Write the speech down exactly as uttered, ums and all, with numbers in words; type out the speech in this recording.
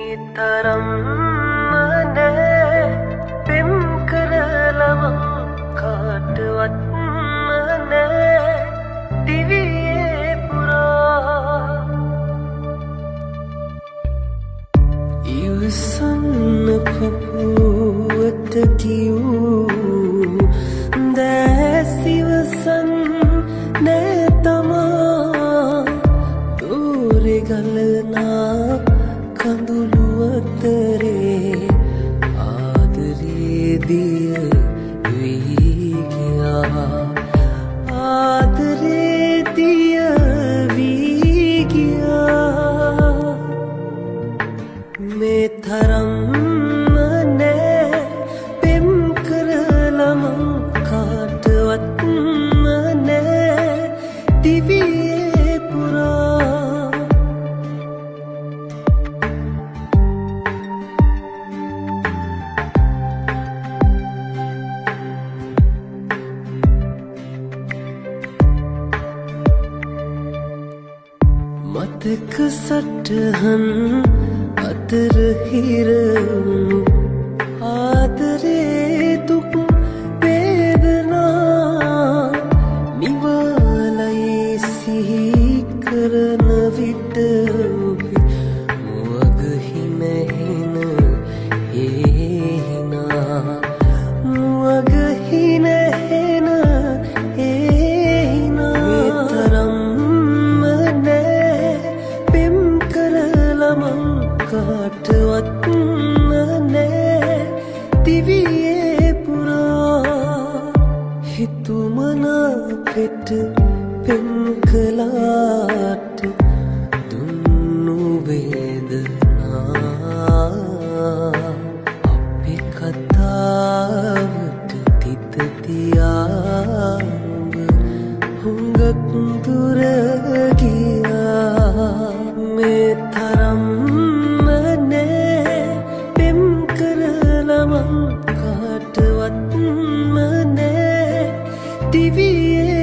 තරම් නෑ පෙම් කරලම කාටවත් නෑ දිවියේ පුරා ඉවසන්න පපුවට කියූ දැස් ඉවසන් නෑ තමා දෝරේ ගලනා කඳුළු අතරේ ආදරේ දිය වී ගියා ආදරේ දිය වී ගියා මේ තරම් නෑ පෙම් කරලම කාටවත් නෑ දිවියේ පුරා මතක සටහන් අතර හිරවුණු ආදරේ දුක් වේදනා නිවාලයි සිහි කරන විට ඔබේ මුවග හිනහෙන හේහිනා මුවග හිනහෙන හේහිනා මේ තරම් කාටවත් නෑ දිවියේ පුරා හිතුමනා පෙට පෙම් කළාට දුන්නු වේදනා අපේ කතාවට තිත තියාඹ හුඟක් දුර ගියා මේ තරම් කාටවත් නෑ දිවියේ